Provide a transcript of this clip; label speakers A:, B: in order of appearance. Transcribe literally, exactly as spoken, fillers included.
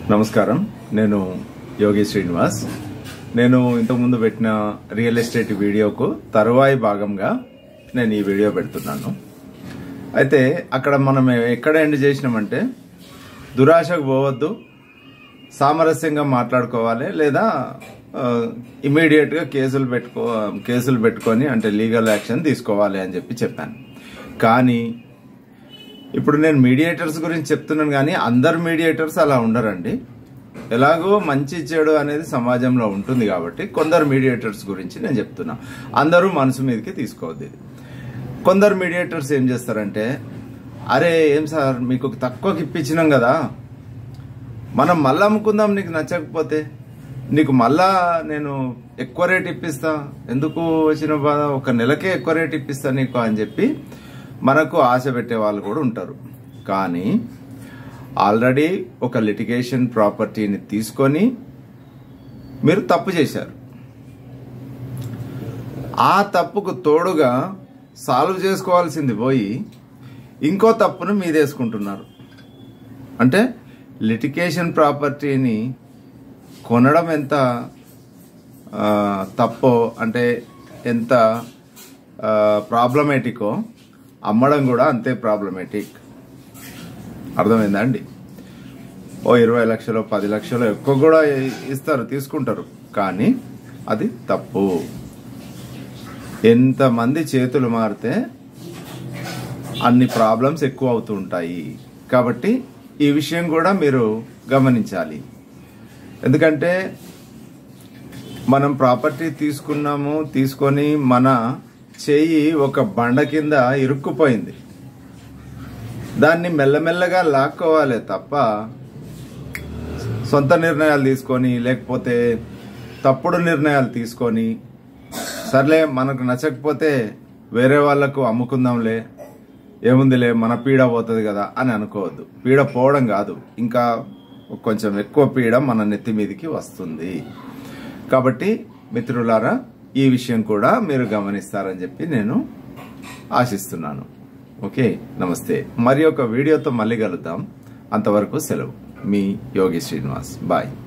A: నమస్కారం, నేను యోగి శ్రీనివాస్. నేను ఇంతకుముందు పెట్టిన రియల్ ఎస్టేట్ వీడియోకు తరువాయి భాగంగా నేను ఈ వీడియో పెడుతున్నాను. అయితే అక్కడ మనం ఎక్కడ ఎండ్ చేసినామంటే, దురాశకు పోవద్దు, సామరస్యంగా మాట్లాడుకోవాలి, లేదా ఇమీడియట్గా కేసులు పెట్టుకో కేసులు పెట్టుకొని అంటే లీగల్ యాక్షన్ తీసుకోవాలి అని చెప్పి చెప్పాను. కానీ ఇప్పుడు నేను మీడియేటర్స్ గురించి చెప్తున్నాను, కానీ అందరు మీడియేటర్స్ అలా ఉండరండి. ఎలాగో మంచి చెడు అనేది సమాజంలో ఉంటుంది కాబట్టి కొందరు మీడియేటర్స్ గురించి నేను చెప్తున్నా. అందరూ మనసు మీదకి తీసుకోవద్దు. ఇది కొందరు మీడియేటర్స్ ఏం చేస్తారంటే, అరే ఏం సార్ మీకు తక్కువకి ఇప్పించినాం కదా, మనం మళ్ళీ అమ్ముకుందాం, నీకు నచ్చకపోతే నీకు మళ్ళా నేను ఎక్కువ రేట్ ఇప్పిస్తా, ఎందుకు వచ్చిన బాధ, ఒక నెలకే ఎక్కువ రేట్ ఇప్పిస్తా నీకు అని చెప్పి మనకు ఆశ పెట్టే వాళ్ళు కూడా ఉంటారు. కానీ ఆల్రెడీ ఒక లిటిగేషన్ ప్రాపర్టీని తీసుకొని మీరు తప్పు చేశారు. ఆ తప్పుకు తోడుగా సాల్వ్ చేసుకోవాల్సింది పోయి ఇంకో తప్పును మీదేసుకుంటున్నారు. అంటే లిటిగేషన్ ప్రాపర్టీని కొనడం ఎంత తప్పో, అంటే ఎంత ప్రాబ్లమేటికో, అమ్మడం కూడా అంతే ప్రాబ్లమేటిక్. అర్థమైందా అండి? ఓ ఇరవై లక్షలు పది లక్షలు ఎక్కువ కూడా ఇస్తారు, తీసుకుంటారు, కానీ అది తప్పు. ఎంతమంది చేతులు మారితే అన్ని ప్రాబ్లమ్స్ ఎక్కువ అవుతూ ఉంటాయి. కాబట్టి ఈ విషయం కూడా మీరు గమనించాలి. ఎందుకంటే మనం ప్రాపర్టీ తీసుకున్నాము, తీసుకొని మన చెయ్యి ఒక బండ కింద ఇరుక్కుపోయింది, దాన్ని మెల్లమెల్లగా లాక్కోవాలి తప్ప సొంత నిర్ణయాలు తీసుకొని, లేకపోతే తప్పుడు నిర్ణయాలు తీసుకొని, సర్లే మనకు నచ్చకపోతే వేరే వాళ్లకు అమ్ముకుందాంలే, ఏముందిలే మన పీడ పోతుంది కదా అని అనుకోవద్దు. పీడ పోవడం కాదు, ఇంకా కొంచెం ఎక్కువ పీడ మన నెత్తి మీదకి వస్తుంది. కాబట్టి మిత్రులారా, ఈ విషయం కూడా మీరు గమనిస్తారని చెప్పి నేను ఆశిస్తున్నాను. ఓకే, నమస్తే. మరి ఒక వీడియోతో మళ్ళీ కలుద్దాం. అంతవరకు సెలవు. మీ యోగి శ్రీనివాస్. బాయ్.